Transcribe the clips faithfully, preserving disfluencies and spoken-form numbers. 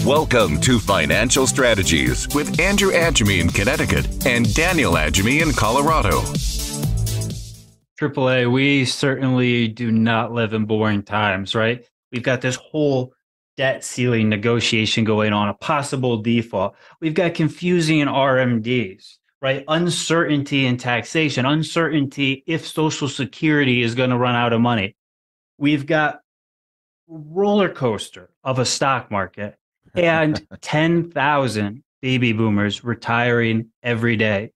Welcome to Financial Strategies with Andrew Adjemi in Connecticut and Daniel Adjemi in Colorado. Triple A, we certainly do not live in boring times, right? We've got this whole debt ceiling negotiation going on, a possible default. We've got confusing R M Ds, right? Uncertainty in taxation, uncertainty if Social Security is going to run out of money. We've got roller coaster of a stock market and ten thousand baby boomers retiring every day.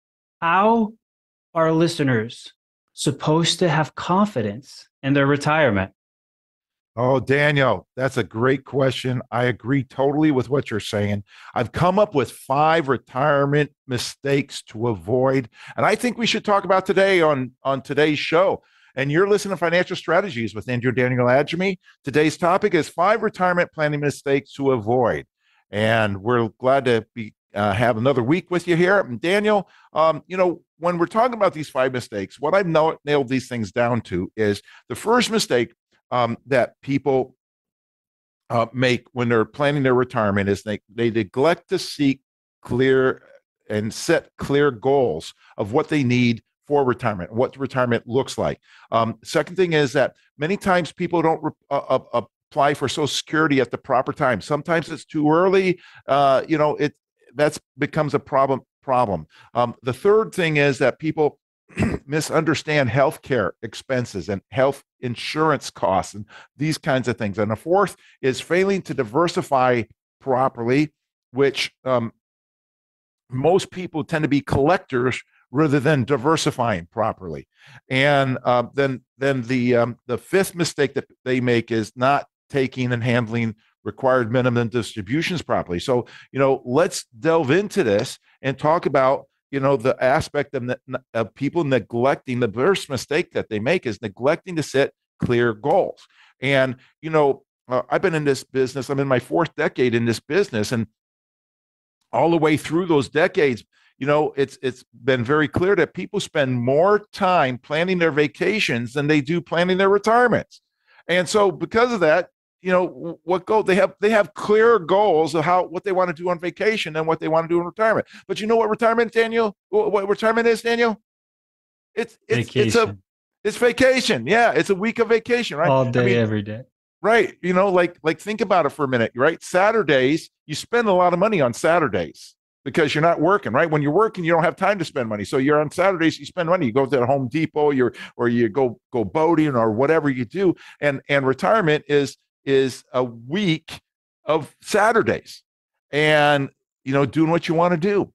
How are listeners supposed to have confidence in their retirement? Oh, Daniel, that's a great question. I agree totally with what you're saying. I've come up with five retirement mistakes to avoid, and I think we should talk about today on, on today's show. And you're listening to Financial Strategies with Andrew Daniel Adjemi. Today's topic is five retirement planning mistakes to avoid. And we're glad to be uh, have another week with you here. And Daniel, um, you know, when we're talking about these five mistakes, what I've know, nailed these things down to is the first mistake um, that people uh, make when they're planning their retirement is they, they neglect to seek clear and set clear goals of what they need for retirement, what retirement looks like. Um, second thing is that many times people don't re- uh, uh, apply for Social Security at the proper time. Sometimes it's too early. Uh, you know, it that's becomes a problem. Problem. Um, the third thing is that people misunderstand healthcare expenses and health insurance costs and these kinds of things. And the fourth is failing to diversify properly, which um, most people tend to be collectors rather than diversifying properly. And uh, then then the um, the fifth mistake that they make is not taking and handling required minimum distributions properly. So, you know, let's delve into this and talk about, you know, the aspect of, ne- of people neglecting. The first mistake that they make is neglecting to set clear goals. And, you know, uh, I've been in this business. I'm in my fourth decade in this business. And all the way through those decades, you know, it's it's been very clear that people spend more time planning their vacations than they do planning their retirements. And so because of that, you know, what goal they have, they have clear goals of how, what they want to do on vacation and what they want to do in retirement. But you know what retirement, Daniel, what, what retirement is, Daniel? It's, it's, vacation. it's a, it's vacation. Yeah. It's a week of vacation, right? All day, I mean, every day. Right. You know, like, like think about it for a minute, right? Saturdays, you spend a lot of money on Saturdays because you're not working, right? When you're working, you don't have time to spend money. So you're on Saturdays, you spend money. You go to the Home Depot, you're, or you go, go boating or whatever you do. And, and retirement is, is a week of Saturdays and, you know, doing what you want to do.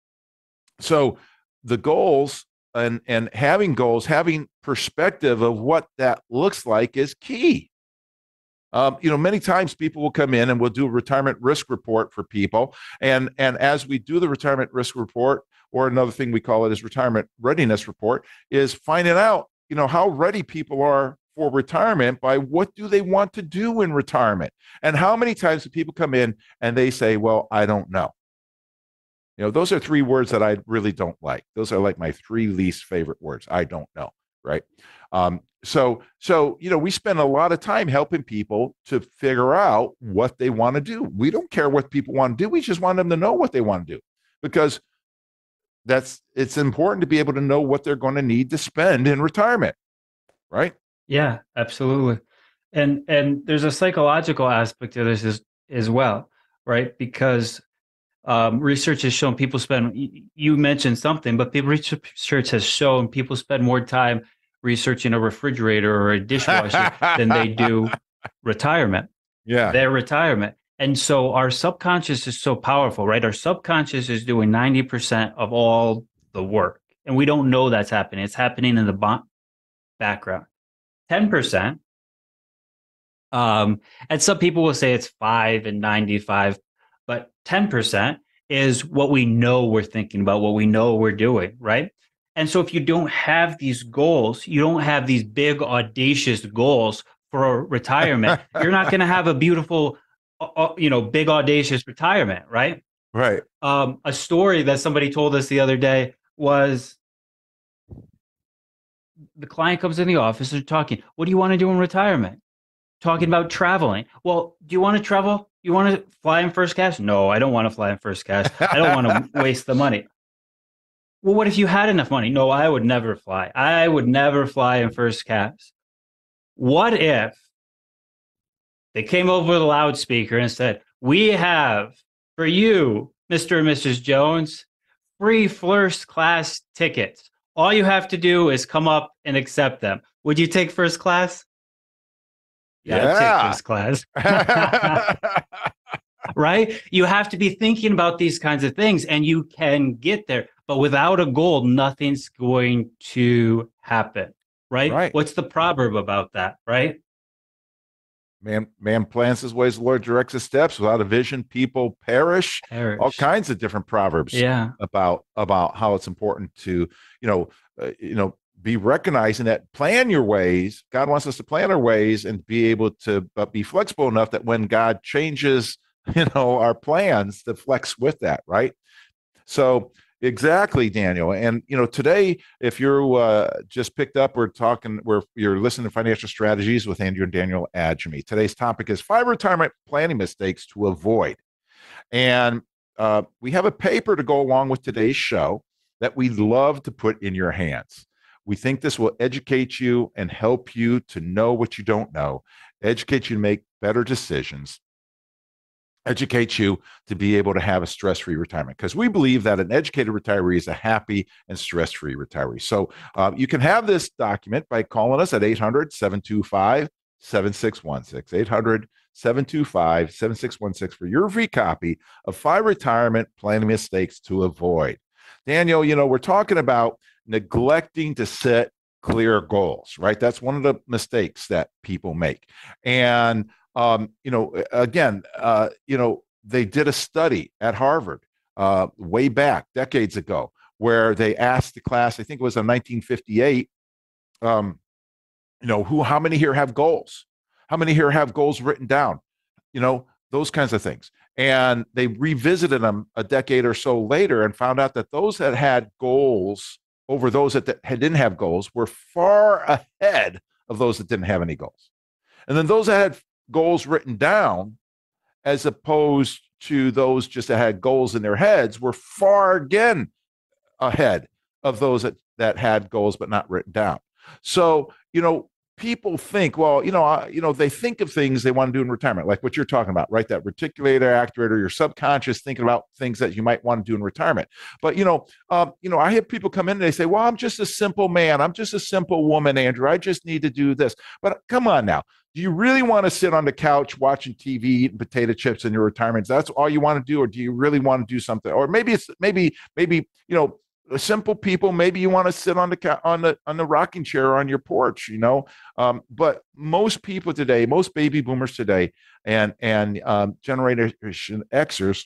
So the goals and, and having goals, having perspective of what that looks like is key. Um, you know, many times people will come in and we'll do a retirement risk report for people. And, and as we do the retirement risk report, or another thing we call it is retirement readiness report, is finding out, you know, how ready people are for retirement by what do they want to do in retirement. And how many times do people come in and they say, well, I don't know. You know, those are three words that I really don't like. Those are like my three least favorite words. I don't know. Right. Um, so, so, you know, we spend a lot of time helping people to figure out what they want to do. We don't care what people want to do. We just want them to know what they want to do, because that's, it's important to be able to know what they're going to need to spend in retirement. Right. Yeah, absolutely. And, and there's a psychological aspect to this as, as well, right? Because Um, research has shown people spend, you mentioned something, but people, research has shown people spend more time researching a refrigerator or a dishwasher than they do retirement. Yeah. Their retirement. And so our subconscious is so powerful, right? Our subconscious is doing ninety percent of all the work. And we don't know that's happening. It's happening in the b- background. ten percent. Um, and some people will say it's five and ninety-five. But ten percent is what we know we're thinking about, what we know we're doing, right? And so if you don't have these goals, you don't have these big, audacious goals for retirement, you're not going to have a beautiful, uh, you know, big, audacious retirement, right? Right. Um, a story that somebody told us the other day was the client comes in the office, they're talking, what do you want to do in retirement? talking about traveling. Well, do you want to travel? You want to fly in first class? No, I don't want to fly in first class. I don't want to waste the money. Well, what if you had enough money? No, I would never fly. I would never fly in first class. What if they came over the loudspeaker and said, we have for you, Mister and Missus Jones, free first class tickets. All you have to do is come up and accept them. Would you take first class? Yeah. Take first class. Right? You have to be thinking about these kinds of things, and you can get there. But without a goal, nothing's going to happen. Right? Right. What's the proverb about that? Right? Man, man plans his ways, the Lord directs his steps. Without a vision, people perish. Perish. All kinds of different proverbs Yeah. about about how it's important to, you know, uh, you know, be recognizing that plan your ways. God wants us to plan our ways and be able to uh, be flexible enough that when God changes, you know, our plans, to flex with that, right? So exactly, Daniel. And you know, today, if you're uh, just picked up, we're talking, we're you're listening to Financial Strategies with Andrew and Daniel Adjemi. Today's topic is five retirement planning mistakes to avoid, and uh, we have a paper to go along with today's show that we'd love to put in your hands. We think this will educate you and help you to know what you don't know, educate you to make better decisions, educate you to be able to have a stress-free retirement, because we believe that an educated retiree is a happy and stress-free retiree. So uh, you can have this document by calling us at eight hundred, seven two five, seven six one six, eight hundred, seven two five, seven six one six for your free copy of five retirement planning mistakes to avoid. Daniel, you know, we're talking about neglecting to set clear goals, right? That's one of the mistakes that people make. And Um, you know, again, uh, you know, they did a study at Harvard uh, way back decades ago where they asked the class, I think it was in nineteen fifty-eight, um, you know, who, how many here have goals? How many here have goals written down? You know, those kinds of things. And they revisited them a decade or so later and found out that those that had goals over those that, that didn't have goals were far ahead of those that didn't have any goals. And then those that had goals written down, as opposed to those just that had goals in their heads, were far again ahead of those that, that had goals but not written down. So, you know, people think, well, you know, I, you know, they think of things they want to do in retirement, like what you're talking about, right? That reticulator actuator, your subconscious thinking about things that you might want to do in retirement. But, you know, um, you know, I have people come in and they say, well, I'm just a simple man. I'm just a simple woman, Andrew. I just need to do this. But come on now. Do you really want to sit on the couch watching T V, eating potato chips in your retirement? That's all you want to do? Or do you really want to do something? Or maybe it's maybe, maybe, you know, simple people, maybe you want to sit on the on the on the rocking chair on your porch, you know. Um, but most people today, most baby boomers today, and and um, Generation Xers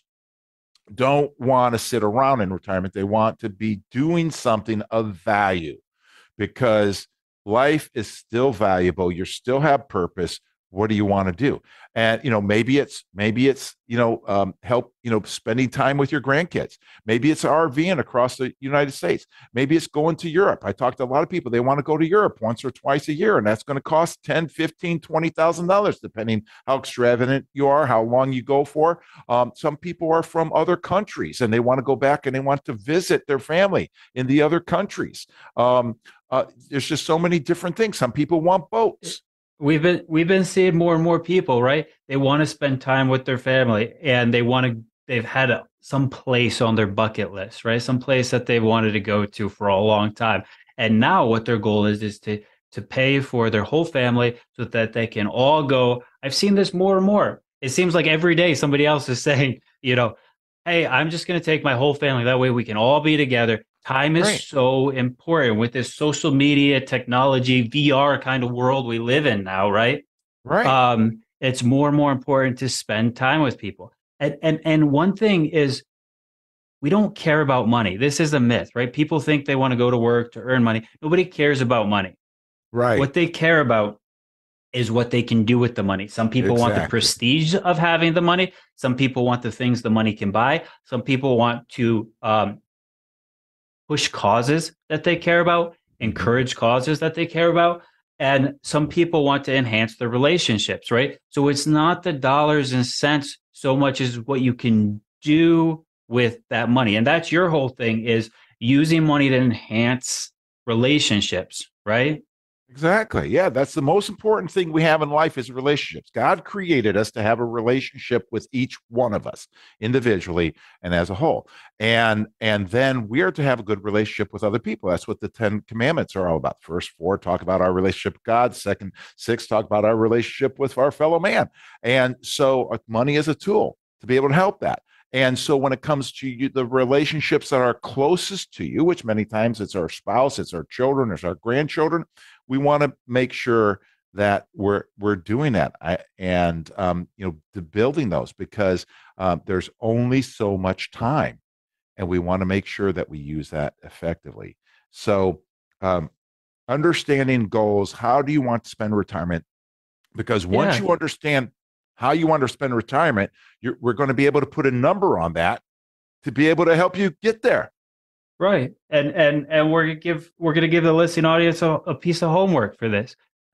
don't want to sit around in retirement. They want to be doing something of value, because life is still valuable. You still have purpose. What do you want to do? And, you know, maybe it's, maybe it's, you know, um, help, you know, spending time with your grandkids. Maybe it's RVing across the United States. Maybe it's going to Europe. I talked to a lot of people. They want to go to Europe once or twice a year, and that's going to cost ten, fifteen, twenty thousand dollars, depending how extravagant you are, how long you go for. Um, some people are from other countries and they want to go back and they want to visit their family in the other countries. Um, uh, there's just so many different things. Some people want boats. We've been we've been seeing more and more people, right? They want to spend time with their family, and they want to. They've had a, some place on their bucket list, right? Some place that they wanted to go to for a long time, and now what their goal is is to to pay for their whole family so that they can all go. I've seen this more and more. It seems like every day somebody else is saying, you know, hey, I'm just going to take my whole family. That way we can all be together. Time is right. So important with this social media technology, V R kind of world we live in now, right? Right. Um, it's more and more important to spend time with people. And, and, and one thing is, we don't care about money. This is a myth, right? People think they want to go to work to earn money. Nobody cares about money. Right. What they care about is what they can do with the money. Some people exactly. want the prestige of having the money. Some people want the things the money can buy. Some people want to um, push causes that they care about, encourage causes that they care about. And some people want to enhance their relationships, right? So it's not the dollars and cents so much as what you can do with that money. And that's your whole thing, is using money to enhance relationships, right? Exactly. Yeah, that's the most important thing we have in life is relationships. God created us to have a relationship with each one of us individually and as a whole. And and then we are to have a good relationship with other people. That's what the Ten Commandments are all about. First four talk about our relationship with God. Second six talk about our relationship with our fellow man. And so uh, money is a tool to be able to help that. And so when it comes to you, the relationships that are closest to you, which many times it's our spouse, it's our children, it's our grandchildren, we want to make sure that we're we're doing that. I, and um, you know, to building those, because um, there's only so much time, and we want to make sure that we use that effectively. So um, understanding goals, how do you want to spend retirement? Because once Yeah. you understand how you want to spend retirement, you're, we're going to be able to put a number on that to be able to help you get there. Right. And and and we're gonna give we're gonna give the listening audience a, a piece of homework for this.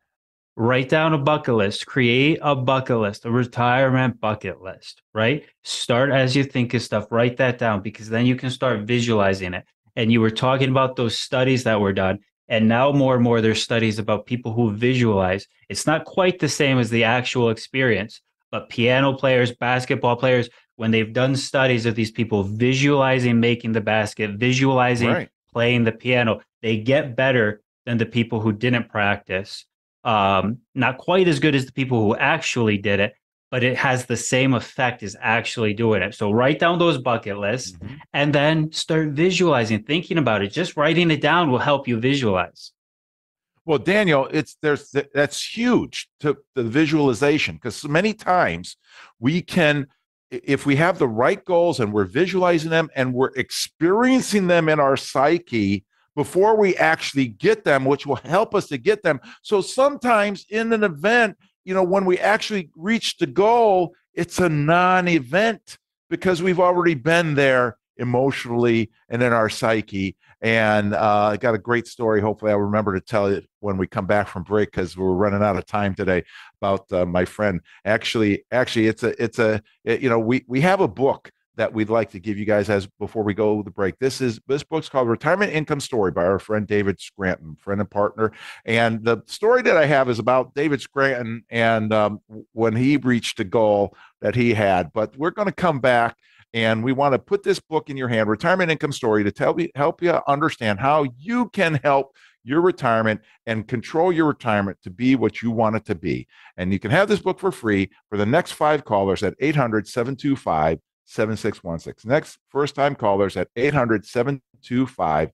Write down a bucket list, create a bucket list, a retirement bucket list, right? Start as you think of stuff, write that down, because then you can start visualizing it. And you were talking about those studies that were done. And now more and more there's studies about people who visualize. It's not quite the same as the actual experience, but piano players, basketball players, when they've done studies of these people visualizing making the basket, visualizing Right. playing the piano, they get better than the people who didn't practice. Um, not quite as good as the people who actually did it, but it has the same effect as actually doing it. So write down those bucket lists Mm-hmm. and then start visualizing, thinking about it. Just writing it down will help you visualize. Well, Daniel, it's there's that's huge to the visualization, because many times we can, if we have the right goals and we're visualizing them and we're experiencing them in our psyche before we actually get them, which will help us to get them. So sometimes in an event, you know, when we actually reach the goal, it's a non-event because we've already been there emotionally and in our psyche. And uh, I got a great story. Hopefully I'll remember to tell it when we come back from break, because we're running out of time today, about uh, my friend. Actually, actually, it's a, it's a, it, you know, we, we have a book that we'd like to give you guys as before we go to the break. This is, this book's called Retirement Income Story by our friend David Scranton, friend and partner. And the story that I have is about David Scranton and um, when he reached a goal that he had. But we're going to come back, and we want to put this book in your hand, Retirement Income Story, to tell you, help you understand how you can help your retirement and control your retirement to be what you want it to be. And you can have this book for free for the next five callers at eight hundred, seven two five, seven six one six. Next first time callers at eight hundred, seven two five,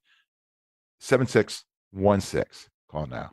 seven six one six. Call now.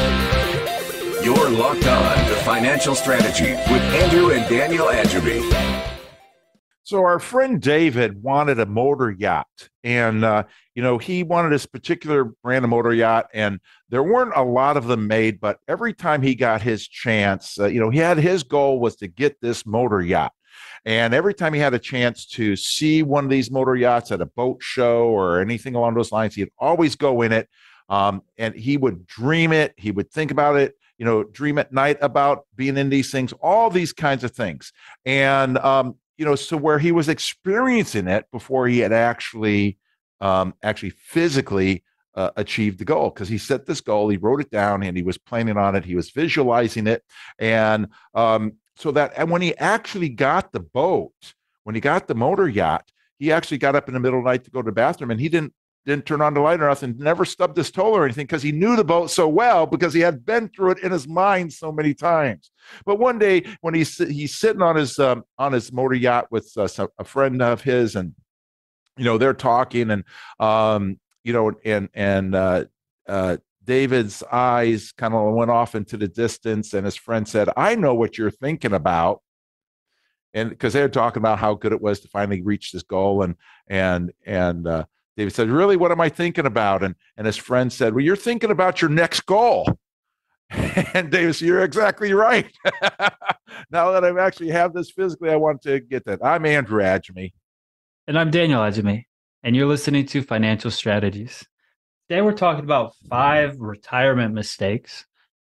You're locked on to Financial Strategy with Andrew and Daniel Adjemi. So our friend David wanted a motor yacht, and uh, you know, he wanted this particular brand of motor yacht, and there weren't a lot of them made. But every time he got his chance, uh, you know, he had his goal was to get this motor yacht, and every time he had a chance to see one of these motor yachts at a boat show or anything along those lines, he'd always go in it, um, and he would dream it. He would think about it. You know, dream at night about being in these things, all these kinds of things, and um, you know, so where he was experiencing it before he had actually, um, actually physically uh, achieved the goal, because he set this goal, he wrote it down, and he was planning on it, he was visualizing it, and um, so that, and when he actually got the boat, when he got the motor yacht, he actually got up in the middle of the night to go to the bathroom, and he didn't didn't turn on the light or nothing, never stubbed his toe or anything, because he knew the boat so well, because he had been through it in his mind so many times. But one day when he's he's sitting on his um, on his motor yacht with uh, a friend of his, and you know, they're talking, and um, you know, and and uh, uh, David's eyes kind of went off into the distance, and his friend said, "I know what you're thinking about." And because they were talking about how good it was to finally reach this goal, and and and uh, David said, "Really, what am I thinking about?" And and his friend said, "Well, you're thinking about your next goal." And David said, "You're exactly right." Now that I actually have this physically, I want to get that. I'm Andrew Adjemi. And I'm Daniel Adjemi, and you're listening to Financial Strategies. Today we're talking about five retirement mistakes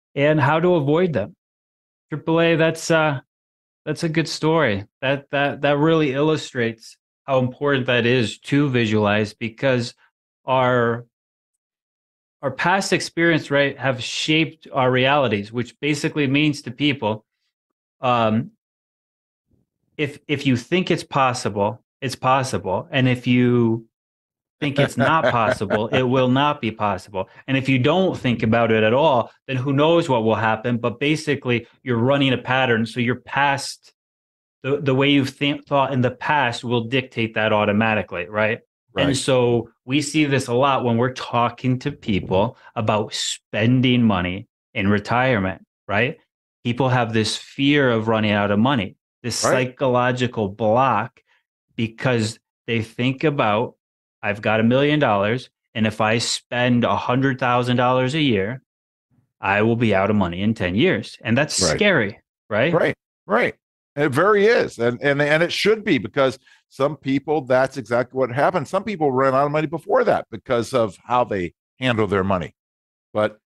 and how to avoid them. triple A, that's uh, that's a good story. That that that really illustrates how important that is to visualize, because our our past experience, right, have shaped our realities, which basically means to people, um, if if you think it's possible, it's possible, and if you think it's not possible, it will not be possible. And if you don't think about it at all, then who knows what will happen. But basically, you're running a pattern. So your past, the, the way you've think, thought in the past will dictate that automatically, right? Right. And so we see this a lot when we're talking to people about spending money in retirement, right? People have this fear of running out of money, this Right. psychological block, because they think about, I've got a million dollars, and if I spend a hundred thousand dollars a year, I will be out of money in ten years, and that's Right. scary, right? Right, right. It very is, and and and it should be, because some people, that's exactly what happens. Some people run out of money before that because of how they handle their money. But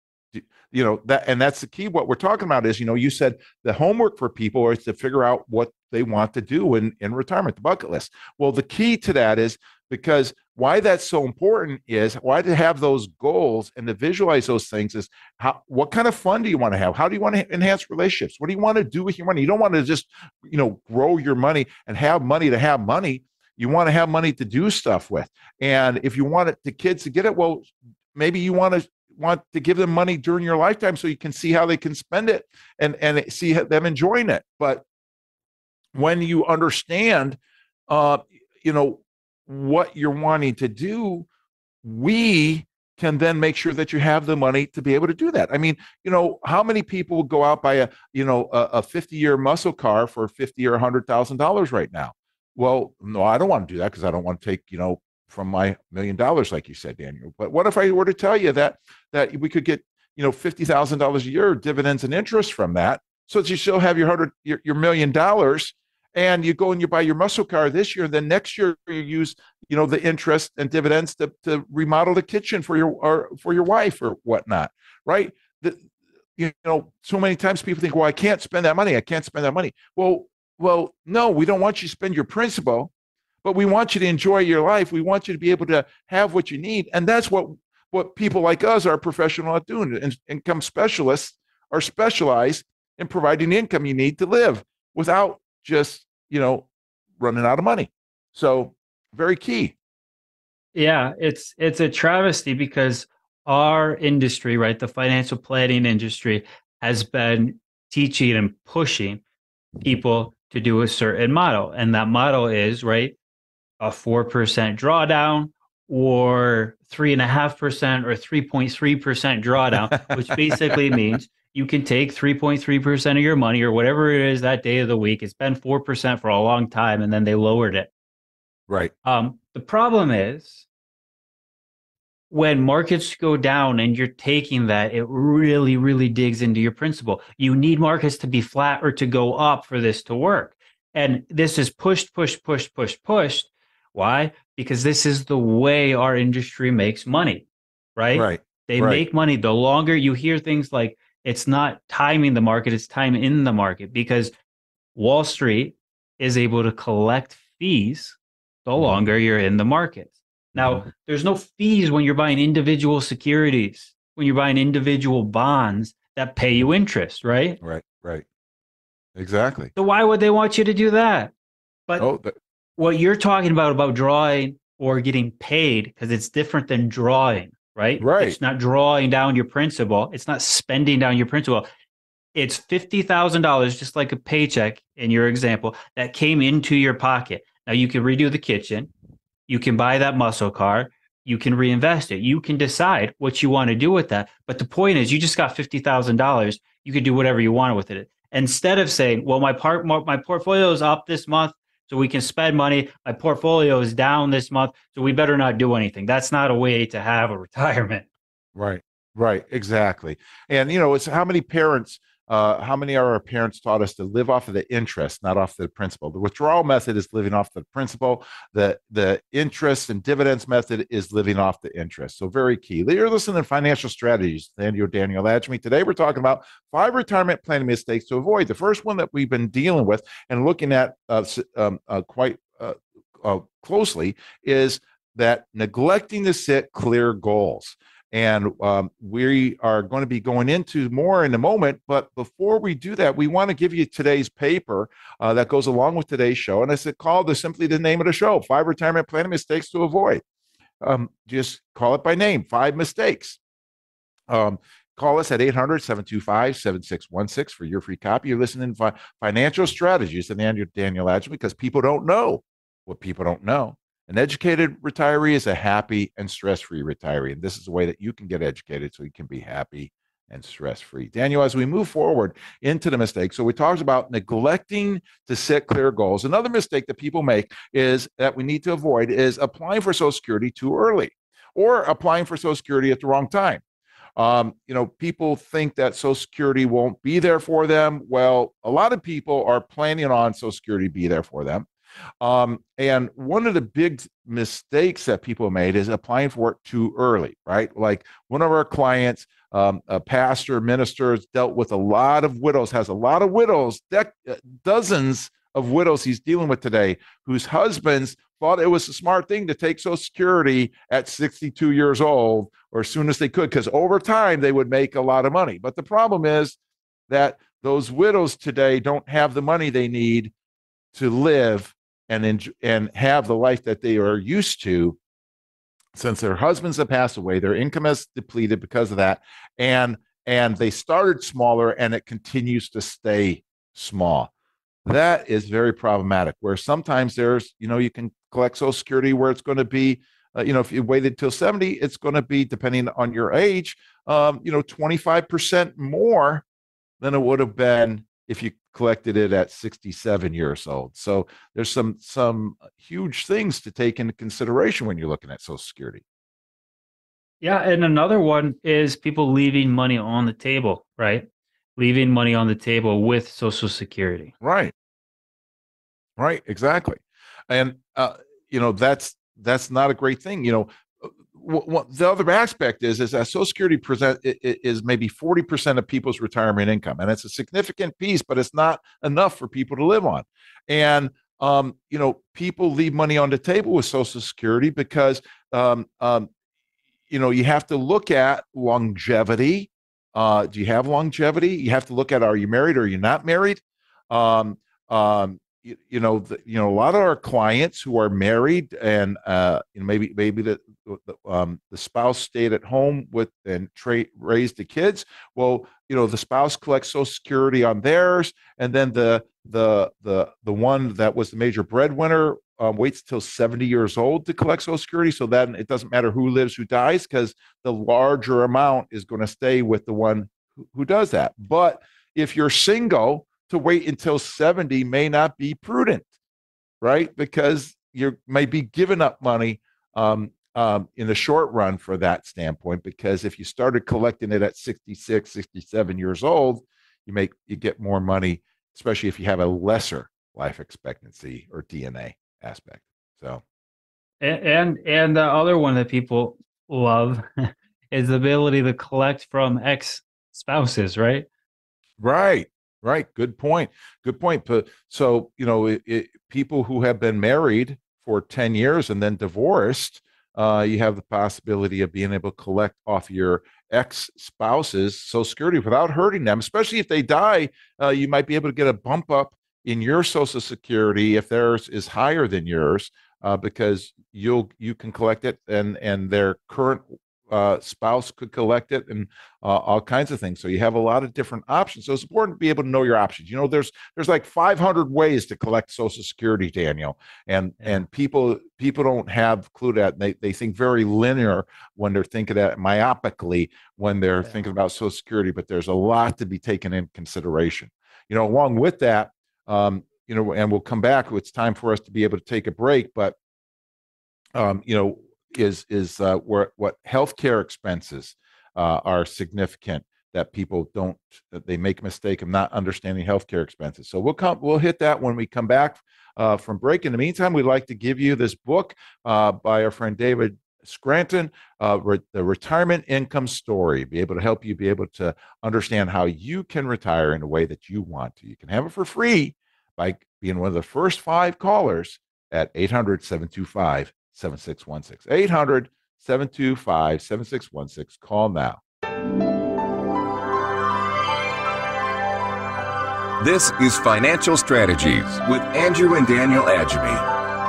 you know that, and that's the key. What we're talking about is, you know, you said the homework for people is to figure out what they want to do in in retirement, the bucket list. Well, the key to that is, because why that's so important is why to have those goals and to visualize those things is how, what kind of fun do you want to have? How do you want to enhance relationships? What do you want to do with your money? You don't want to just, you know, grow your money and have money to have money. You want to have money to do stuff with. And if you want it, the kids to get it, well, maybe you want to want to give them money during your lifetime so you can see how they can spend it and, and see them enjoying it. But when you understand, uh, you know, what you're wanting to do, we can then make sure that you have the money to be able to do that. I mean, you know, how many people will go out buy a, you know, a fifty year muscle car for fifty or a hundred thousand dollars right now? Well, no, I don't want to do that because I don't want to take, you know, from my million dollars, like you said, Daniel. But what if I were to tell you that that we could get, you know, fifty thousand dollars a year dividends and interest from that, so that you still have your hundred your, your million dollars, and you go and you buy your muscle car this year, then next year you use, you know, the interest and dividends to, to remodel the kitchen for your or for your wife or whatnot, right? The, you know, so many times people think, well, I can't spend that money. I can't spend that money. Well, well, no, we don't want you to spend your principal, but we want you to enjoy your life. We want you to be able to have what you need, and that's what what people like us are professional at doing. And income specialists are specialized in providing the income you need to live without just, you know, running out of money. So very key. Yeah, it's it's a travesty because our industry, right, the financial planning industry, has been teaching and pushing people to do a certain model. And that model is, right, a four percent drawdown or three point five percent or three point three percent drawdown, which basically means you can take three point three percent of your money or whatever it is that day of the week. It's been four percent for a long time, and then they lowered it. Right. Um, the problem is when markets go down and you're taking that, it really, really digs into your principal. You need markets to be flat or to go up for this to work. And this is pushed, pushed, pushed, pushed, pushed. Why? Because this is the way our industry makes money, right? Right. They right. make money. The longer you hear things like, it's not timing the market, it's time in the market, because Wall Street is able to collect fees the longer you're in the markets. Now, there's no fees when you're buying individual securities, when you're buying individual bonds that pay you interest, right? Right, right. Exactly. So why would they want you to do that? But oh, but- what you're talking about, about drawing or getting paid, because it's different than drawing. Right? Right. It's not drawing down your principal. It's not spending down your principal. It's fifty thousand dollars, just like a paycheck in your example, that came into your pocket. Now you can redo the kitchen. You can buy that muscle car. You can reinvest it. You can decide what you want to do with that. But the point is, you just got fifty thousand dollars. You could do whatever you want with it. Instead of saying, well, my part, my portfolio is up this month, so we can spend money. My portfolio is down this month, so we better not do anything. That's not a way to have a retirement. Right, right, exactly. And, you know, it's how many parents uh, how many of our parents taught us to live off of the interest, not off the principal? The withdrawal method is living off the principal. The, the interest and dividends method is living off the interest. So very key. You're listening to Financial Strategies. Daniel Daniel Adjemi. Today we're talking about five retirement planning mistakes to avoid. The first one that we've been dealing with and looking at uh, um, uh, quite uh, uh, closely is that neglecting to set clear goals. And um, we are going to be going into more in a moment. But before we do that, we want to give you today's paper uh, that goes along with today's show. And it's called the, simply the name of the show, Five Retirement Planning Mistakes to Avoid. Um, just call it by name, Five Mistakes. Um, call us at eight hundred, seven two five, seven six one six for your free copy. You're listening to Financial Strategies and Daniel Daniel Adjemi, because people don't know what people don't know. An educated retiree is a happy and stress-free retiree. And this is the way that you can get educated so you can be happy and stress-free. Daniel, as we move forward into the mistakes, so we talked about neglecting to set clear goals. Another mistake that people make is that we need to avoid is applying for Social Security too early or applying for Social Security at the wrong time. Um, you know, people think that Social Security won't be there for them. Well, a lot of people are planning on Social Security to be there for them. Um, and one of the big mistakes that people made is applying for it too early, right? Like one of our clients, um, a pastor, minister, has dealt with a lot of widows, has a lot of widows, dec- dozens of widows he's dealing with today, whose husbands thought it was a smart thing to take Social Security at sixty-two years old or as soon as they could, because over time they would make a lot of money. But the problem is that those widows today don't have the money they need to live and enjoy, and have the life that they are used to, since their husbands have passed away, their income has depleted because of that, and and they started smaller and it continues to stay small. That is very problematic, where sometimes there's, you know, you can collect Social Security where it's going to be, uh, you know, if you waited till seventy, it's going to be, depending on your age, um, you know, twenty-five percent more than it would have been if you collected it at sixty-seven years old. So there's some some huge things to take into consideration when you're looking at Social Security. Yeah, and another one is people leaving money on the table, right? Leaving money on the table with Social Security. Right. Right, exactly. And uh, you know, that's that's not a great thing. You know, w- w- the other aspect is is that Social Security present is maybe forty percent of people's retirement income, and it's a significant piece, but it's not enough for people to live on. And um, you know, people leave money on the table with Social Security because um, um, you know, you have to look at longevity. Uh, do you have longevity? You have to look at, are you married or are you not married? Um, um, you, you know, the, you know, a lot of our clients who are married and uh, you know, maybe maybe the the, um, the spouse stayed at home with and tra- raised the kids. Well, you know, the spouse collects Social Security on theirs, and then the the the the one that was the major breadwinner um, waits till seventy years old to collect Social Security. So then it doesn't matter who lives, who dies, because the larger amount is going to stay with the one who, who does that. But if you're single, to wait until seventy may not be prudent, right? Because you may be giving up money um, um, in the short run for that standpoint. Because if you started collecting it at sixty-six, sixty-seven years old, you make you get more money, especially if you have a lesser life expectancy or D N A aspect. So, And and, and the other one that people love is the ability to collect from ex-spouses, right? right. Right. Good point. Good point. But so, you know, it, it, people who have been married for ten years and then divorced, uh, you have the possibility of being able to collect off your ex-spouses Social Security without hurting them, especially if they die. Uh, you might be able to get a bump up in your Social Security if theirs is higher than yours, uh, because you'll you can collect it, and and their current Uh, spouse could collect it, and uh, all kinds of things. So you have a lot of different options. So it's important to be able to know your options. You know, there's there's like five hundred ways to collect Social Security, Daniel, and yeah. and people people don't have clue that they they think very linear when they're thinking that myopically when they're yeah. thinking about Social Security. But there's a lot to be taken in consideration. You know, along with that, um, you know, and we'll come back. It's time for us to be able to take a break, but um, you know. is is uh, where what healthcare expenses uh, are significant that people don't, that they make a mistake of not understanding healthcare expenses. So we'll come, we'll hit that when we come back uh, from break. In the meantime, we'd like to give you this book uh, by our friend David Scranton, uh, re- the Retirement Income Story, be able to help you be able to understand how you can retire in a way that you want to. You can have it for free by being one of the first five callers at eight hundred, seven two five, seven six one six. eight hundred, seven two five, seven six one six. Call now. This is Financial Strategies with Andrew and Daniel Adjemi.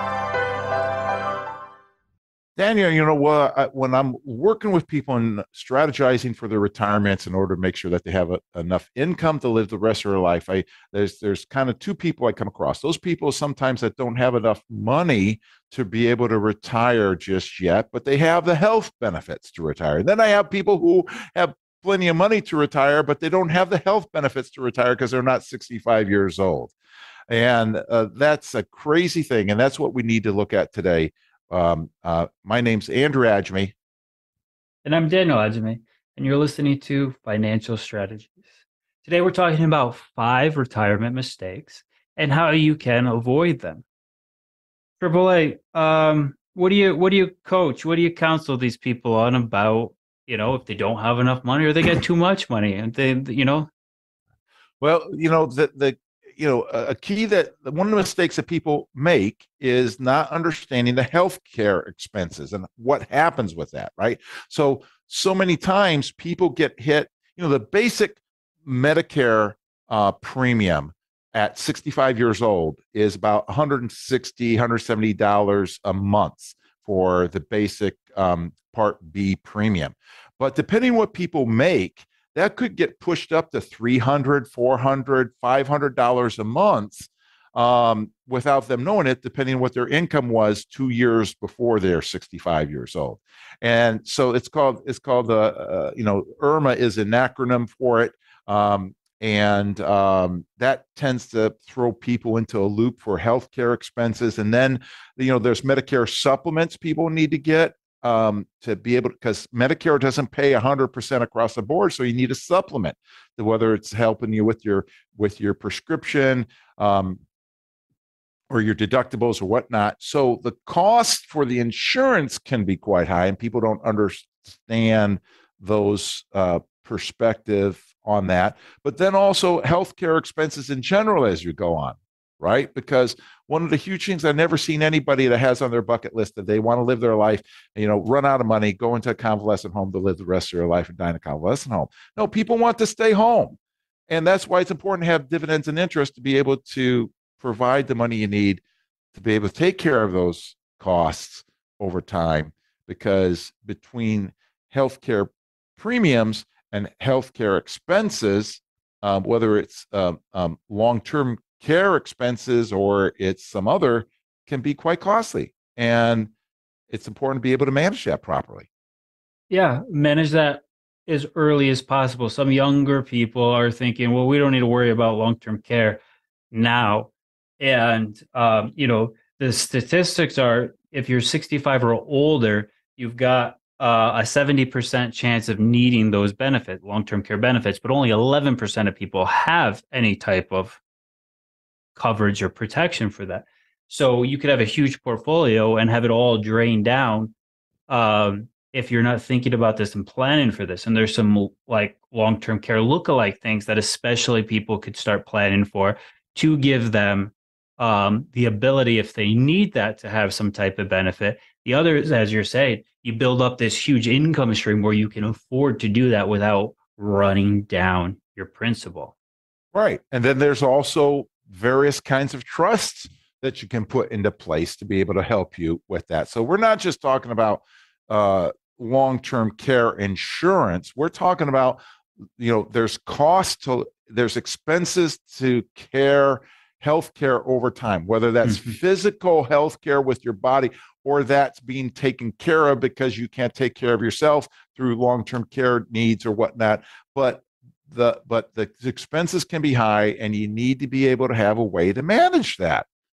Daniel, you know, uh, when I'm working with people and strategizing for their retirements in order to make sure that they have a, enough income to live the rest of their life, I there's there's kind of two people I come across. Those people sometimes that don't have enough money to be able to retire just yet, but they have the health benefits to retire. And then I have people who have plenty of money to retire, but they don't have the health benefits to retire because they're not sixty-five years old. And uh, that's a crazy thing. And that's what we need to look at today. Um, uh, my name's Andrew Adjemi. And I'm Daniel Adjemi, and you're listening to Financial Strategies. Today we're talking about five retirement mistakes and how you can avoid them. Triple A, um, what do you what do you coach? What do you counsel these people on about, you know, if they don't have enough money or they get too much money and they, you know? Well, you know, the the you know, a key that one of the mistakes that people make is not understanding the healthcare expenses and what happens with that, right? So, so many times people get hit, you know, the basic Medicare uh, premium at sixty-five years old is about one hundred sixty dollars, one hundred seventy dollars a month for the basic um, Part B premium. But depending on what people make, that could get pushed up to three hundred dollars, four hundred dollars, five hundred dollars a month um, without them knowing it, depending on what their income was two years before they're sixty-five years old. And so it's called, it's called the, uh, you know, I R M A is an acronym for it. Um, and um, that tends to throw people into a loop for healthcare expenses. And then, you know, there's Medicare supplements people need to get. Um, to be able to, because Medicare doesn't pay one hundred percent across the board, so you need a supplement, whether it's helping you with your with your prescription um, or your deductibles or whatnot. So the cost for the insurance can be quite high, and people don't understand those uh, perspective on that. But then also healthcare expenses in general as you go on, right? Because one of the huge things I've never seen anybody that has on their bucket list that they want to live their life, you know, run out of money, go into a convalescent home to live the rest of their life and die in a convalescent home. No, people want to stay home. And that's why it's important to have dividends and interest to be able to provide the money you need to be able to take care of those costs over time. Because between healthcare premiums and healthcare expenses, um, whether it's um, um, long-term care expenses or it's some other, can be quite costly, and it's important to be able to manage that properly. Yeah, manage that as early as possible. Some younger people are thinking, well, we don't need to worry about long-term care now. And, um, you know, the statistics are if you're sixty-five or older, you've got uh, a seventy percent chance of needing those benefits, long-term care benefits, but only eleven percent of people have any type of coverage or protection for that. So you could have a huge portfolio and have it all drained down um, if you're not thinking about this and planning for this. And there's some like long-term care lookalike things that especially people could start planning for to give them um, the ability, if they need that, to have some type of benefit. The other is, as you're saying, you build up this huge income stream where you can afford to do that without running down your principal. Right. And then there's also various kinds of trusts that you can put into place to be able to help you with that. So we're not just talking about uh, long-term care insurance. We're talking about, you know, there's cost to, there's expenses to care, healthcare over time, whether that's mm-hmm. physical healthcare with your body or that's being taken care of because you can't take care of yourself through long-term care needs or whatnot. But The, but the expenses can be high, and you need to be able to have a way to manage that.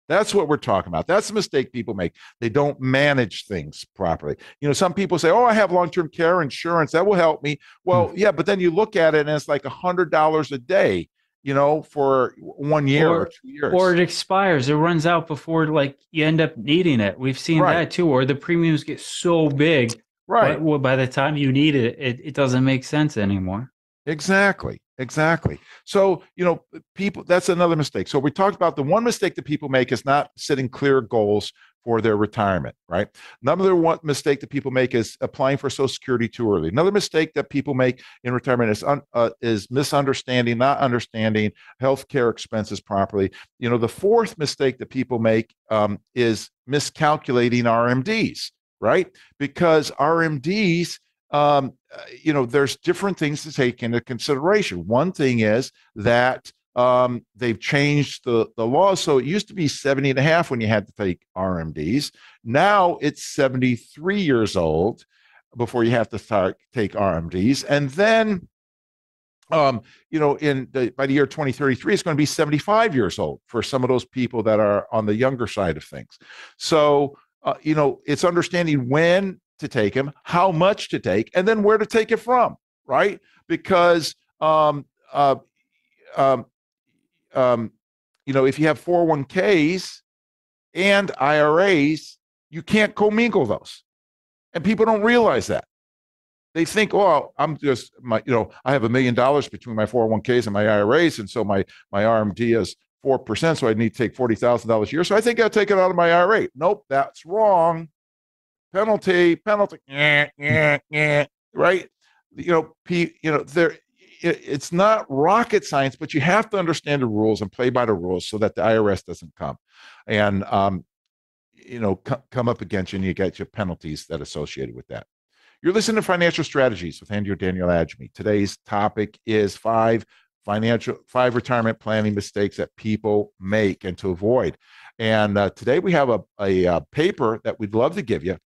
That's what we're talking about. That's the mistake people make. They don't manage things properly. You know, some people say, oh, I have long-term care insurance. That will help me. Well, yeah, but then you look at it and it's like one hundred dollars a day, you know, for one year or, or two years. Or it expires. It runs out before like you end up needing it. We've seen right. that too, or the premiums get so big. Right. Well, by the time you need it, it, it doesn't make sense anymore. Exactly. Exactly. So, you know, people, that's another mistake. So we talked about the one mistake that people make is not setting clear goals for their retirement, right? Another one mistake that people make is applying for Social Security too early. Another mistake that people make in retirement is un, uh, is misunderstanding, not understanding healthcare expenses properly. You know, the fourth mistake that people make um, is miscalculating R M Ds, right? Because R M Ds, um, you know, there's different things to take into consideration. One thing is that um, they've changed the, the law. So it used to be seventy and a half when you had to take R M Ds. Now it's seventy-three years old before you have to start, take R M Ds. And then, um, you know, in the, by the year twenty thirty-three, it's going to be seventy-five years old for some of those people that are on the younger side of things. So, uh, you know, it's understanding when to take them, how much to take, and then where to take it from, right? Because, um, uh, um, um, you know, if you have four oh one Ks and I R As, you can't commingle those. And people don't realize that. They think, oh, I'm just, my, you know, I have a million dollars between my four oh one Ks and my I R As, and so my, my R M D is four percent, so I need to take forty thousand dollars a year. So I think I'll take it out of my I R A. Nope, that's wrong. Penalty, penalty, yeah, yeah, yeah, right? You know, P, you know, there. It, it's not rocket science, but you have to understand the rules and play by the rules so that the I R S doesn't come and um, you know c- come up against you, and you get your penalties that are associated with that. You're listening to Financial Strategies with Andrew Daniel Adjemi. Today's topic is five financial, five retirement planning mistakes that people make and to avoid. And uh, today we have a, a, a paper that we'd love to give you.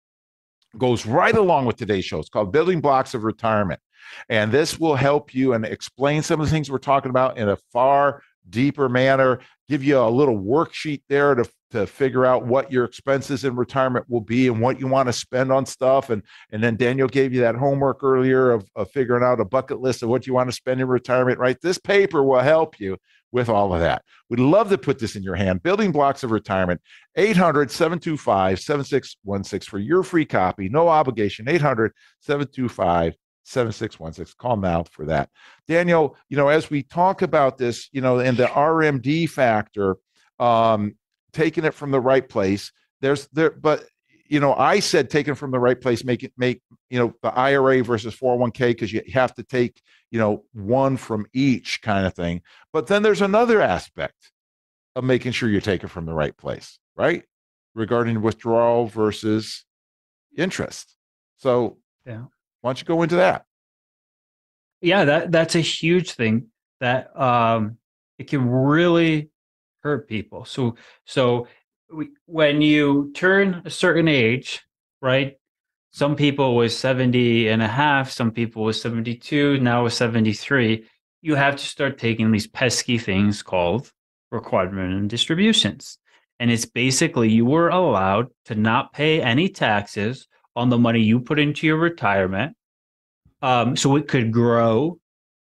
Goes right along with today's show. It's called Building Blocks of Retirement. And this will help you and explain some of the things we're talking about in a far deeper manner, give you a little worksheet there to, to figure out what your expenses in retirement will be and what you want to spend on stuff. And, and then Daniel gave you that homework earlier of, of figuring out a bucket list of what you want to spend in retirement, right? This paper will help you with all of that. We'd love to put this in your hand. Building Blocks of Retirement, eight hundred, seven two five, seven six one six for your free copy. No obligation, eight hundred, seven two five, seven six one six. Call now for that. Daniel, you know, as we talk about this, you know, and the R M D factor, um, taking it from the right place, there's there, but you know, I said taking it from the right place, make it make, you know, the I R A versus four oh one K, because you have to take, you know, one from each kind of thing. But then there's another aspect of making sure you take it from the right place, right? Regarding withdrawal versus interest. So yeah, why don't you go into that? Yeah, that that's a huge thing that um, it can really hurt people. So so we, when you turn a certain age, right? Some people was seventy and a half, some people was seventy-two, now was seventy-three. You have to start taking these pesky things called required minimum distributions. And it's basically you were allowed to not pay any taxes on the money you put into your retirement. Um, so it could grow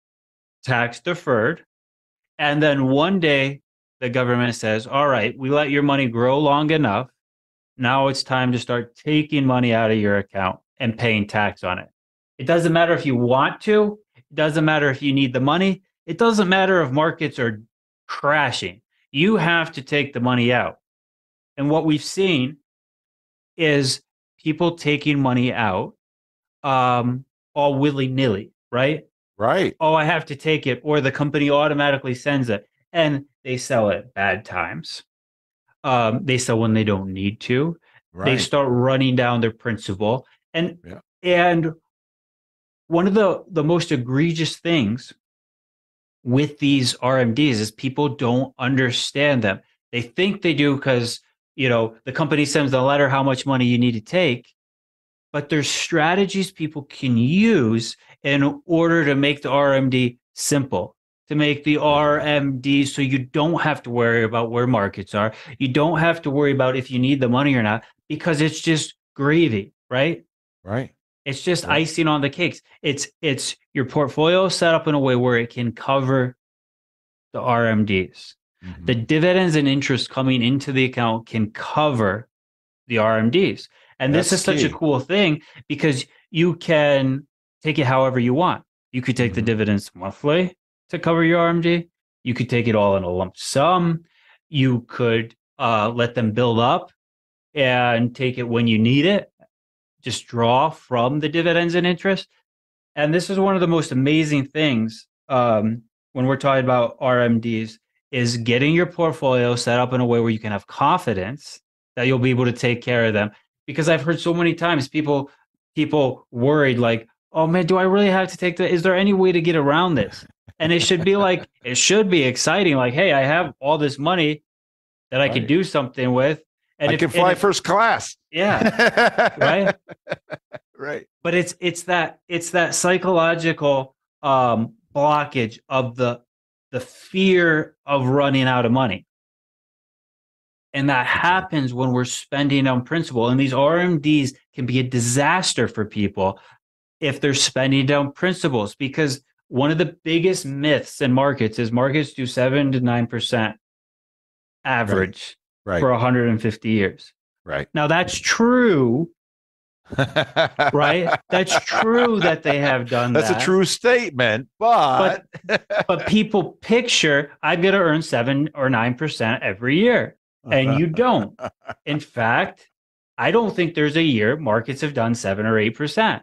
tax deferred. And then one day the government says, all right, we let your money grow long enough. Now it's time to start taking money out of your account and paying tax on it. It doesn't matter if you want to. It doesn't matter if you need the money. It doesn't matter if markets are crashing. You have to take the money out. And what we've seen is people taking money out um, all willy-nilly, right? Right. Oh, I have to take it, or the company automatically sends it. And they sell at bad times. Um, they sell when they don't need to. Right. They start running down their principal. And yeah. and one of the, the most egregious things with these R M Ds is people don't understand them. They think they do because, you know, the company sends a letter how much money you need to take. But there's strategies people can use in order to make the R M D simple, to make the R M D so you don't have to worry about where markets are. You don't have to worry about if you need the money or not, because it's just gravy, right? Right. It's just Right. icing on the cakes. It's it's your portfolio set up in a way where it can cover the R M Ds. Mhm. The dividends and interest coming into the account can cover the R M Ds. And this That's is such a key. cool thing because you can take it however you want. You could take the Mhm. dividends monthly to cover your R M D. You could take it all in a lump sum. You could uh, let them build up and take it when you need it. Just draw from the dividends and interest. And this is one of the most amazing things um, when we're talking about R M Ds is getting your portfolio set up in a way where you can have confidence that you'll be able to take care of them. Because I've heard so many times people people worried like, oh man, do I really have to take the, is there any way to get around this? And it should be like, it should be exciting. Like, hey, I have all this money that I Right. could do something with. And I if, can fly and if, first class. yeah, right. Right. But it's it's that it's that psychological um, blockage of the the fear of running out of money, and that happens when we're spending on principal. And these R M Ds can be a disaster for people if they're spending down principals, because one of the biggest myths in markets is markets do seven to nine percent average Right. for one hundred fifty years. Right. Now that's true. Right? That's true that they have done That's that. a true statement, but But but people picture I'm going to earn seven or nine percent every year, and you don't. In fact, I don't think there's a year markets have done seven or eight percent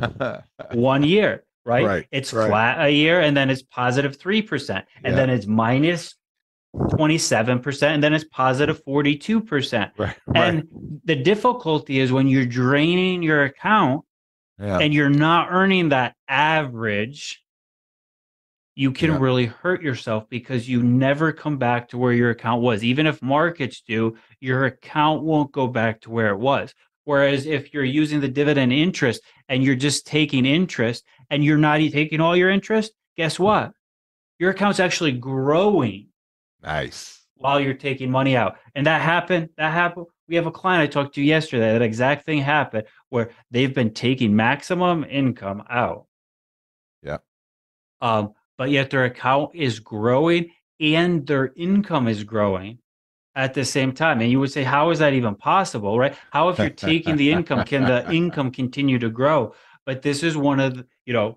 one year. Right? Right, It's right. flat a year, and then it's positive three percent, and Yeah. then it's minus twenty-seven percent, and then it's positive forty-two percent. Right. And the difficulty is when you're draining your account Yeah. and you're not earning that average, you can Yeah. really hurt yourself because you never come back to where your account was. Even if markets do, your account won't go back to where it was. Whereas if you're using the dividend interest and you're just taking interest and you're not taking all your interest, guess what? Your account's actually growing Nice. while you're taking money out. And that happened. That happened. We have a client I talked to yesterday. That exact thing happened where they've been taking maximum income out. Yeah. Um, but yet their account is growing and their income is growing at the same time. And you would say, how is that even possible, right? How, if you're taking the income, can the income continue to grow? But this is one of the, you know,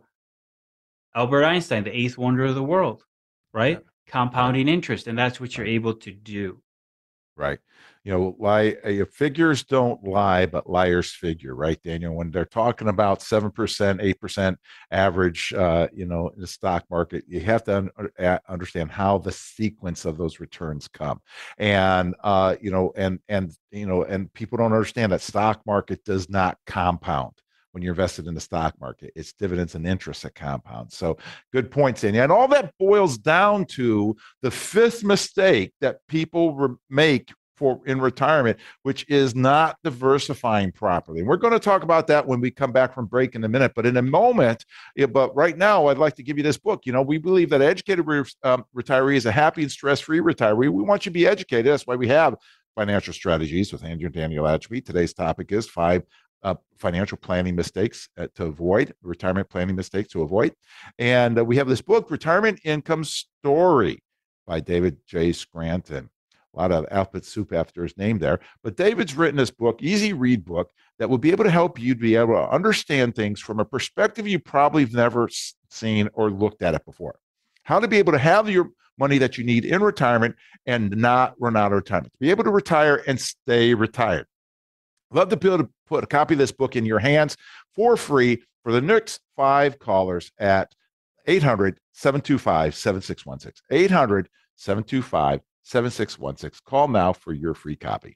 Albert Einstein, the eighth wonder of the world, right? Yeah. Compounding interest. And that's what you're able to do. Right. You know, lie, uh, figures don't lie, but liars figure, right, Daniel? When they're talking about seven percent, eight percent average, uh, you know, in the stock market, you have to un- uh, understand how the sequence of those returns come. And, uh, you know, and, and, you know, and people don't understand that stock market does not compound. When you're invested in the stock market, it's dividends and interest that compound. So good points, Daniel. And all that boils down to the fifth mistake that people re- make for in retirement, which is not diversifying properly. And we're going to talk about that when we come back from break in a minute. But in a moment, yeah, but right now, I'd like to give you this book. You know, we believe that educated re- um, retiree is a happy and stress-free retiree. We want you to be educated. That's why we have Financial Strategies with Andrew and Daniel Adjemi. Today's topic is five Uh, financial planning mistakes uh, to avoid, retirement planning mistakes to avoid. And uh, we have this book, Retirement Income Story by David J. Scranton. A lot of alphabet soup after his name there. But David's written this book, easy read book, that will be able to help you to be able to understand things from a perspective you probably have never seen or looked at it before. How to be able to have your money that you need in retirement and not run out of retirement. To be able to retire and stay retired. Love to be able to put a copy of this book in your hands for free for the next five callers at eight hundred, seven two five, seven six one six. eight hundred, seven two five, seven six one six. Call now for your free copy.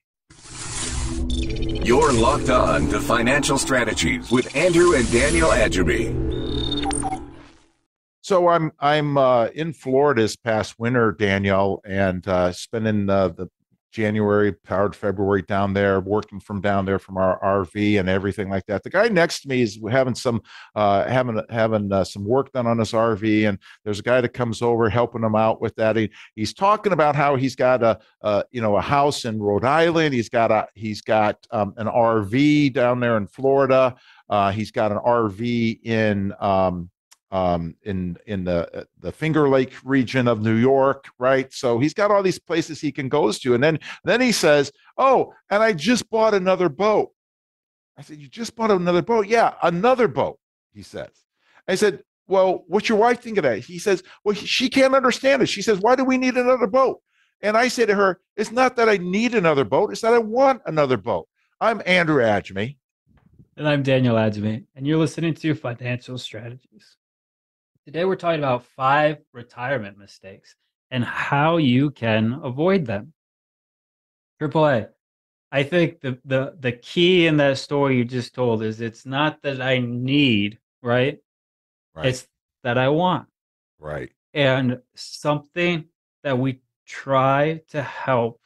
You're locked on to Financial Strategies with Andrew and Daniel Adjemi. So I'm I'm uh, in Florida this past winter, Danielle, and uh, spending uh, the January, powered February down there, working from down there from our R V and everything like that. The guy next to me is having some uh, having having uh, some work done on his R V, and there's a guy that comes over helping him out with that. He, he's talking about how he's got a, a you know a house in Rhode Island. He's got a he's got um, an R V down there in Florida. Uh, he's got an R V in um, um, in in the the Finger Lake region of New York, right? So he's got all these places he can go to, and then then he says, "Oh, and I just bought another boat." I said, "You just bought another boat?" "Yeah, another boat," he says. I said, "Well, what's your wife think of that?" He says, "Well, she can't understand it. She says, why do we need another boat?" And I say to her, "It's not that I need another boat. It's that I want another boat." I'm Andrew Adjemi. And I'm Daniel Adjemi, and you're listening to Financial Strategies. Today, we're talking about five retirement mistakes and how you can avoid them. Triple A, I think the, the, the key in that story you just told is it's not that I need, right? Right. It's that I want. Right. And something that we try to help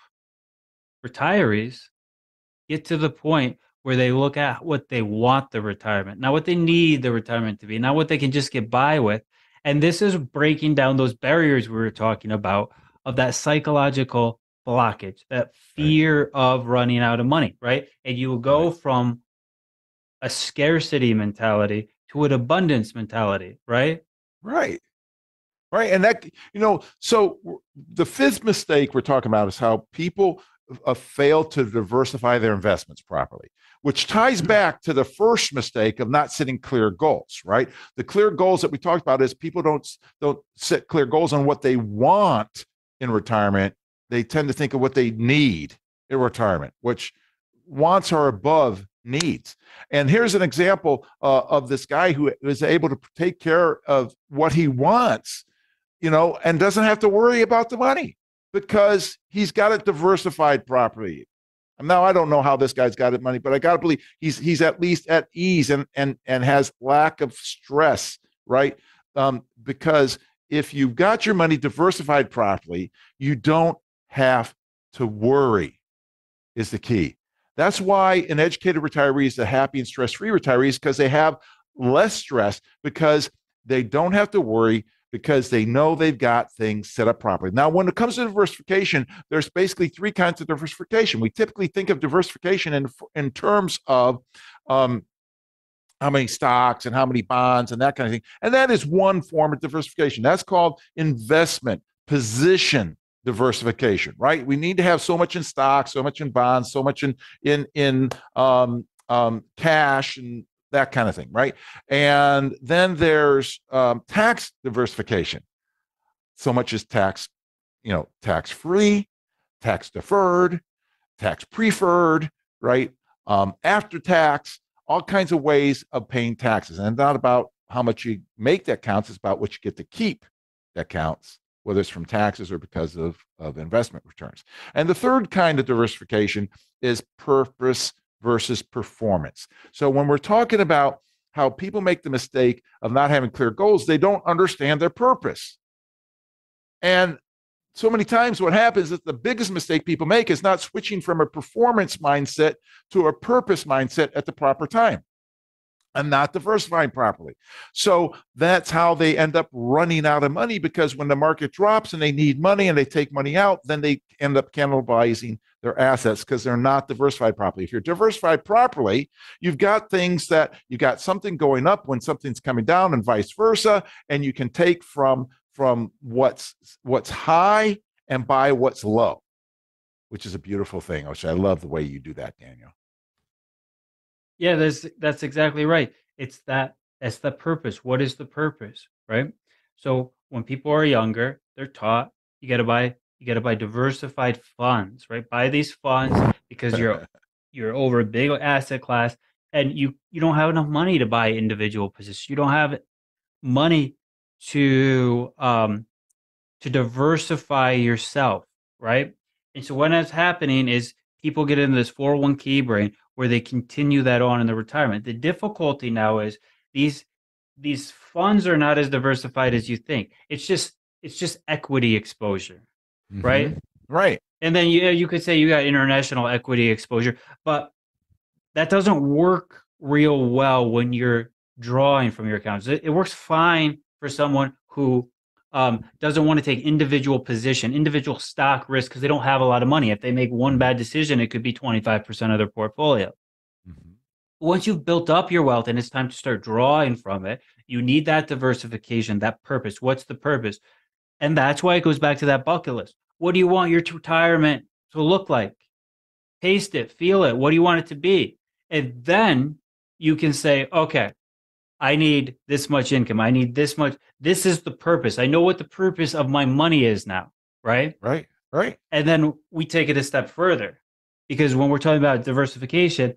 retirees get to the point where they look at what they want the retirement, not what they need the retirement to be, not what they can just get by with. And this is breaking down those barriers we were talking about of that psychological blockage, that fear right. of running out of money, right? And you will go right. from a scarcity mentality to an abundance mentality, right? Right. Right. And that, you know, so the fifth mistake we're talking about is how people uh, fail to diversify their investments properly, which ties back to the first mistake of not setting clear goals, right? The clear goals that we talked about is people don't, don't set clear goals on what they want in retirement. They tend to think of what they need in retirement, which wants are above needs. And here's an example uh, of this guy who is able to take care of what he wants, you know, and doesn't have to worry about the money because he's got it diversified properly. Now, I don't know how this guy's got it money, but I got to believe he's he's at least at ease and and and has lack of stress, right? Um, because if you've got your money diversified properly, you don't have to worry, is the key. That's why an educated retiree is a happy and stress-free retiree, because they have less stress because they don't have to worry, because they know they've got things set up properly. Now, when it comes to diversification, there's basically three kinds of diversification. We typically think of diversification in, in terms of um, how many stocks and how many bonds and that kind of thing. And that is one form of diversification. That's called investment position diversification, right? We need to have so much in stocks, so much in bonds, so much in, in, in um, um, cash and that kind of thing, right? And then there's um, tax diversification. So much is tax, you know, tax-free, tax-deferred, tax-preferred, right? Um, after tax, all kinds of ways of paying taxes. And it's not about how much you make that counts, it's about what you get to keep that counts, whether it's from taxes or because of, of investment returns. And the third kind of diversification is purpose versus performance. So when we're talking about how people make the mistake of not having clear goals, they don't understand their purpose. And so many times what happens is the biggest mistake people make is not switching from a performance mindset to a purpose mindset at the proper time and not diversifying properly. So that's how they end up running out of money, because when the market drops and they need money and they take money out, then they end up cannibalizing their assets because they're not diversified properly. If you're diversified properly, you've got things that you got something going up when something's coming down and vice versa, and you can take from from what's what's high and buy what's low, which is a beautiful thing. Which I love the way you do that, Daniel. Yeah, that's that's exactly right. It's that that's the purpose. What is the purpose, right? So when people are younger, they're taught you got to buy you got to buy diversified funds, right? Buy these funds because you're you're over a big asset class, and you you don't have enough money to buy individual positions. You don't have money to um to diversify yourself, right? And so what is happening is people get into this four oh one k brain where they continue that on in the retirement. The difficulty now is these these funds are not as diversified as you think. It's just it's just equity exposure, mm-hmm. right? Right. And then you you could say you got international equity exposure, but that doesn't work real well when you're drawing from your accounts. It, it works fine for someone who um, doesn't want to take individual position, individual stock risk because they don't have a lot of money. If they make one bad decision, it could be twenty-five percent of their portfolio. Mhm. Once you've built up your wealth and it's time to start drawing from it, you need that diversification, that purpose. What's the purpose? And that's why it goes back to that bucket list. What do you want your retirement to look like? Taste it, feel it. What do you want it to be? And then you can say, okay, I need this much income. I need this much. This is the purpose. I know what the purpose of my money is now, right? Right, right. And then we take it a step further because when we're talking about diversification,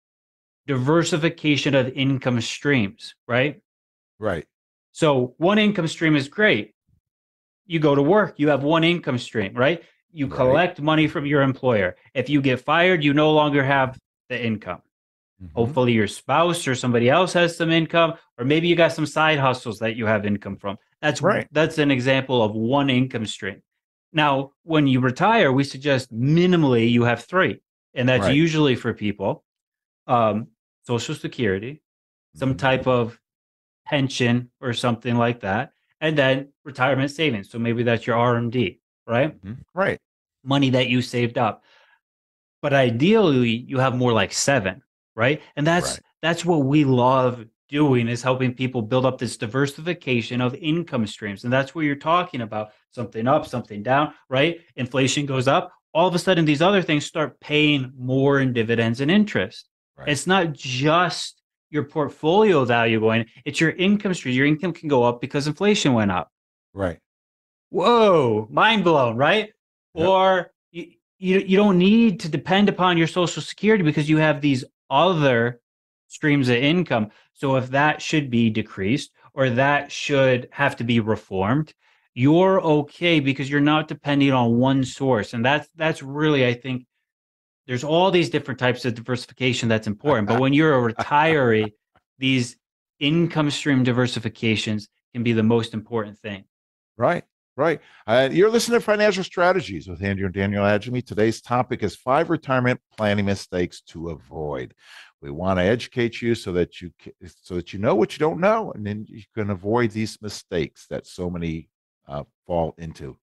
diversification of income streams, right? Right. So one income stream is great. You go to work, you have one income stream, right? You Right. collect money from your employer. If you get fired, you no longer have the income. Mhm. Hopefully your spouse or somebody else has some income, or maybe you got some side hustles that you have income from. That's Right. that's an example of one income stream. Now, when you retire, we suggest minimally you have three, and that's Right. usually for people um, Social Security, some Mhm. type of pension or something like that, and then retirement savings. So maybe that's your R M D, right? Mhm. Right. Money that you saved up. But ideally, you have more like seven, right? And that's Right. that's what we love doing is helping people build up this diversification of income streams. And that's where you're talking about something up, something down, right? Inflation goes up. All of a sudden, these other things start paying more in dividends and interest. Right. It's not just your portfolio value going, it's your income stream. Your income can go up because inflation went up. Right. Whoa, mind blown, right? Yep. Or you, you you don't need to depend upon your Social Security because you have these other streams of income. So if that should be decreased or that should have to be reformed, you're okay because you're not depending on one source. And that's that's really, I think, there's all these different types of diversification that's important. But when you're a retiree, these income stream diversifications can be the most important thing. Right. Right. Uh, you're listening to Financial Strategies with Andrew and Daniel Adjemi. Today's topic is five retirement planning mistakes to avoid. We want to educate you so that you so that you know what you don't know, and then you can avoid these mistakes that so many uh, fall into.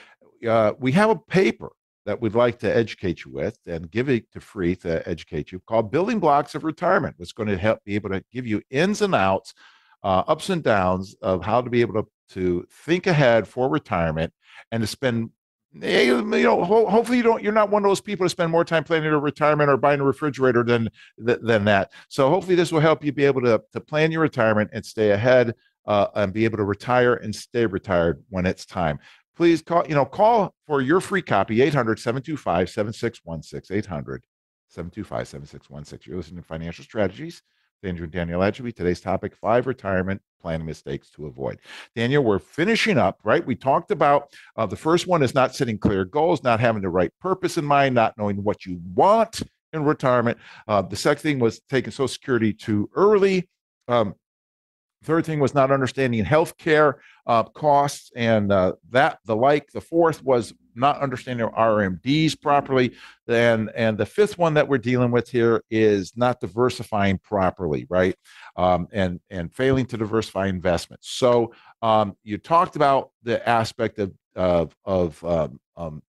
Uh, we have a paper that we'd like to educate you with and give it to free to educate you called Building Blocks of Retirement. It's going to help be able to give you ins and outs, uh, ups and downs of how to be able to to think ahead for retirement and to spend, you know, ho- hopefully you don't, you're not one of those people to spend more time planning your retirement or buying a refrigerator than, than that. So hopefully this will help you be able to, to plan your retirement and stay ahead uh, and be able to retire and stay retired when it's time. Please call, you know, call for your free copy, eight hundred, seven two five, seven six one six, eight hundred, seven two five, seven six one six. You're listening to Financial Strategies. Andrew and Daniel Adjemi. Today's topic, five retirement planning mistakes to avoid. Daniel, we're finishing up, right? We talked about uh, the first one is not setting clear goals, not having the right purpose in mind, not knowing what you want in retirement. Uh, the second thing was taking Social Security too early. Um, Third thing was not understanding healthcare uh, costs and uh, that the like. The fourth was not understanding R M Ds properly. Then, and the fifth one that we're dealing with here is not diversifying properly, right? Um, and and failing to diversify investments. So um, you talked about the aspect of of, of um, um,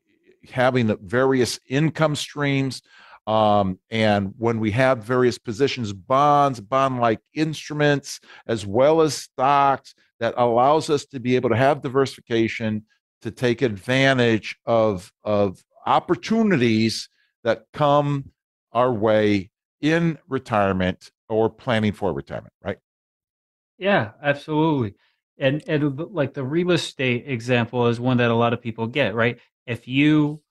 having the various income streams. Um, and when we have various positions, bonds, bond-like instruments, as well as stocks, that allows us to be able to have diversification to take advantage of, of opportunities that come our way in retirement or planning for retirement, right? Yeah, absolutely. And and like the real estate example is one that a lot of people get, right? If you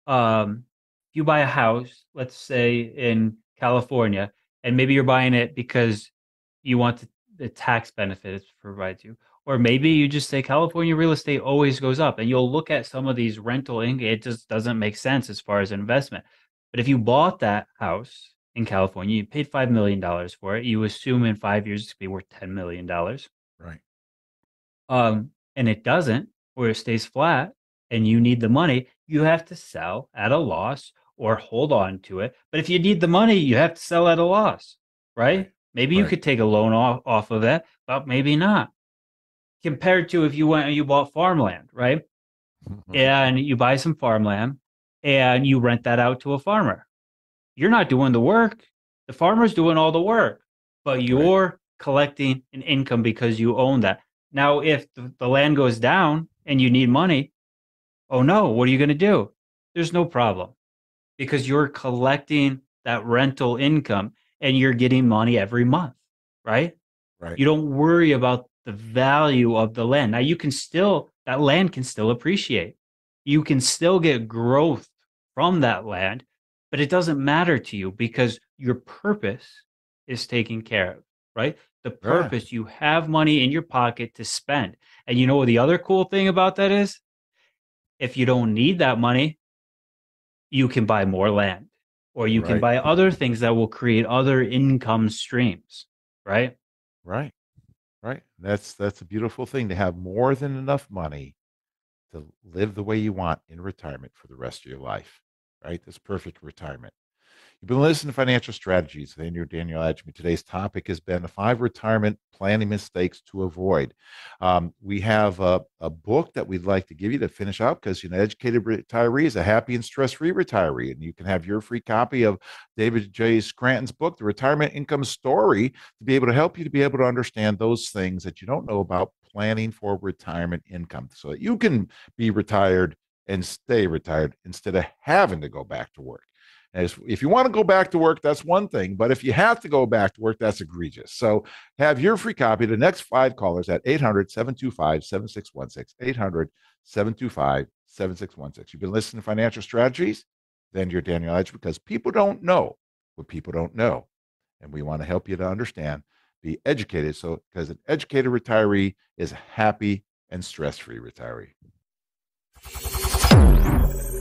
um if you buy a house, let's say in California, and maybe you're buying it because you want the, the tax benefit it provides you, or maybe you just say California real estate always goes up, and you'll look at some of these rental income, it just doesn't make sense as far as an investment. But if you bought that house in California, you paid five million dollars for it, you assume in five years it's going to be worth ten million dollars. Right. Um, and it doesn't, or it stays flat, and you need the money, you have to sell at a loss or hold on to it. But if you need the money, you have to sell at a loss, right? Maybe you Right. could take a loan off, off of it, but maybe not. Compared to if you went and you bought farmland, right? And you buy some farmland and you rent that out to a farmer. You're not doing the work. The farmer's doing all the work, but you're right. collecting an income because you own that. Now, if the, the land goes down and you need money, oh no, what are you going to do? There's no problem because you're collecting that rental income and you're getting money every month, right? Right. You don't worry about the value of the land. Now you can still, that land can still appreciate. You can still get growth from that land, but it doesn't matter to you because your purpose is taken care of, right? The purpose, yeah. You have money in your pocket to spend. And you know what the other cool thing about that is? If you don't need that money, you can buy more land or you right. can buy other things that will create other income streams, right? Right. Right. That's that's a beautiful thing to have more than enough money to live the way you want in retirement for the rest of your life. Right. That's perfect retirement. You've been listening to Financial Strategies with Andrew Daniel Adjemi. Today's topic has been the five retirement planning mistakes to avoid. Um, we have a, a book that we'd like to give you to finish out because, you know, educated retiree is a happy and stress-free retiree. And you can have your free copy of David J. Scranton's book, The Retirement Income Story, to be able to help you to be able to understand those things that you don't know about planning for retirement income so that you can be retired and stay retired instead of having to go back to work. As if you want to go back to work, that's one thing. But if you have to go back to work, that's egregious. So have your free copy. The next five callers at eight hundred, seven two five, seven six one six, eight hundred, seven two five, seven six one six. You've been listening to Financial Strategies? Then you're Daniel Edge because people don't know what people don't know. And we want to help you to understand, be educated. So because an educated retiree is a happy and stress-free retiree.